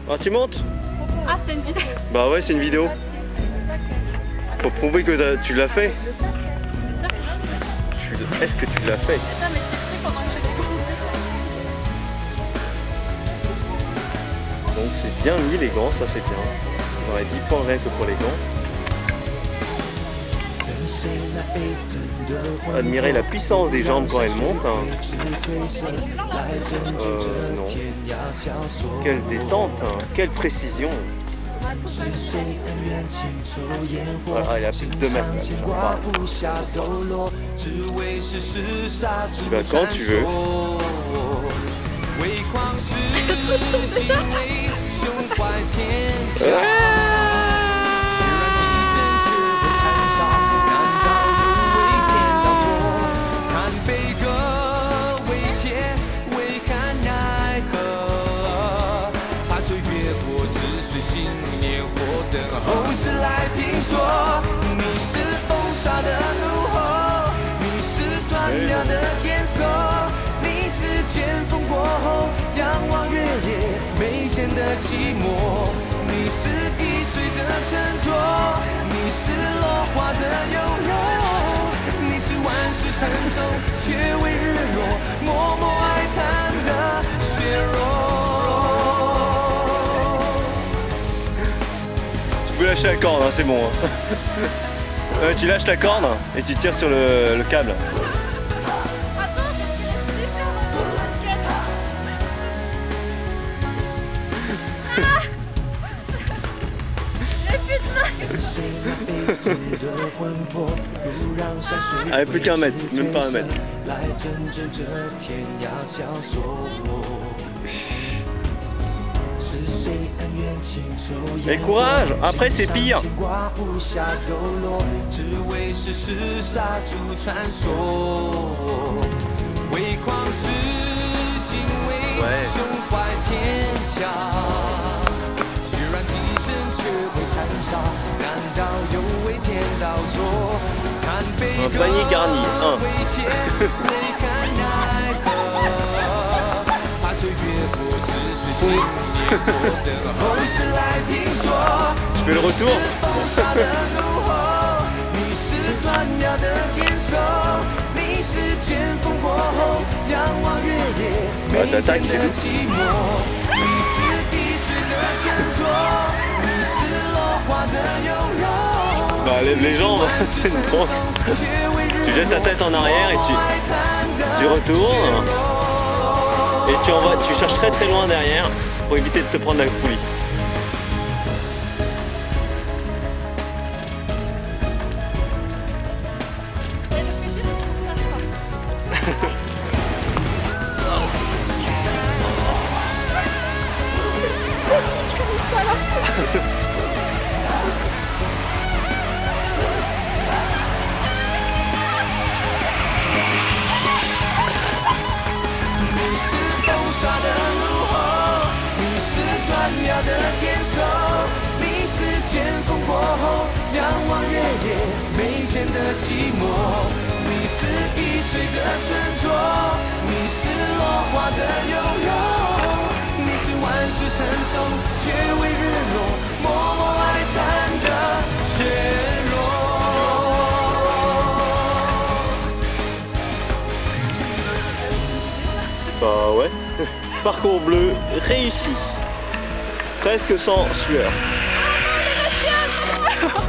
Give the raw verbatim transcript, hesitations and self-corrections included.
Ah, tu montes? Ah, c'est une vidéo. Bah ouais, c'est une vidéo. Pour prouver que tu l'as fait. Est-ce que tu l'as fait? Attends, mais c'est fait pendant que je fais. Donc c'est bien mis les gants, ça c'est bien. On aurait dix points rien que pour les gants. Admirez la puissance des jambes quand elles montent. Hein. Euh, non. Quelle détente, hein. Quelle précision. Voilà, il y a plus de deux mètres là. Tu vas quand tu veux. 的寂寞，你是滴水的沉着，你是落花的优柔，你是万世成熟却为日落，默默哀叹的血肉。 Tu peux lâcher la corde, hein, c'est bon. euh, tu lâches la corde et tu tires sur le, le câble. Allez, plus qu'un mètre, même pas un mètre. Et courage, après c'est pire. Ouais. Un panier garni, un. Tu fais le retour. Bah, t'attaques, c'est tout. Bah, lève les jambes, c'est une grosse. Tu jettes ta tête en arrière et tu, tu retournes. Et tu, envoies, tu cherches très très loin derrière pour éviter de te prendre la poulie. Bah ouais, parcours bleu réussi, presque sans sueur.